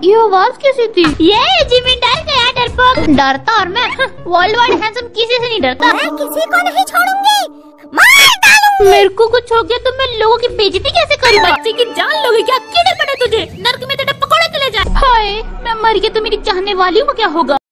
ये आवाज कैसी थी? ये जिमी डर गया डरपोक। डरता और मैं वर्ल्ड वाइड हैंडसम किसी से नहीं डरता। मैं किसी को नहीं छोड़ूंगी, मार डालूंगी। मेरे को कुछ हो गया तो मैं लोगों की बेइज्जती कैसे करूँ? बच्चे की जान लोगे क्या? कीड़े पड़े तुझे, नर्क में तेरे पकौड़े चले जाए। हाय मैं मर गया तो मेरी चाहने वालियों को क्या होगा?